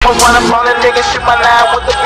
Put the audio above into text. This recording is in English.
When I'm on a nigga, shoot my line with the